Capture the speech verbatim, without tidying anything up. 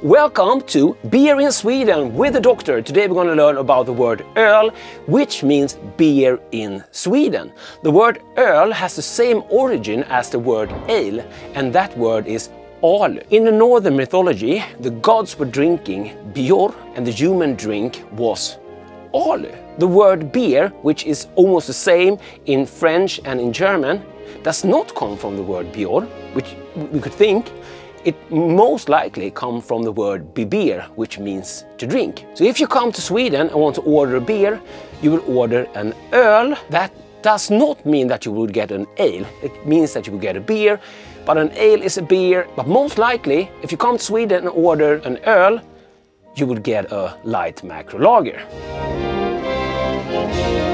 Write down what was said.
Welcome to Beer in Sweden with the Doctor. Today we're going to learn about the word öl, which means beer in Sweden. The word öl has the same origin as the word ale, and that word is ale. In the northern mythology, the gods were drinking bjor, and the human drink was ale. The word beer, which is almost the same in French and in German, does not come from the word bjor, which we could think. It most likely comes from the word beer, which means to drink. So if you come to Sweden and want to order a beer, you will order an öl. That does not mean that you will get an ale. It means that you will get a beer, but an ale is a beer. But most likely, if you come to Sweden and order an öl, you will get a light macro lager.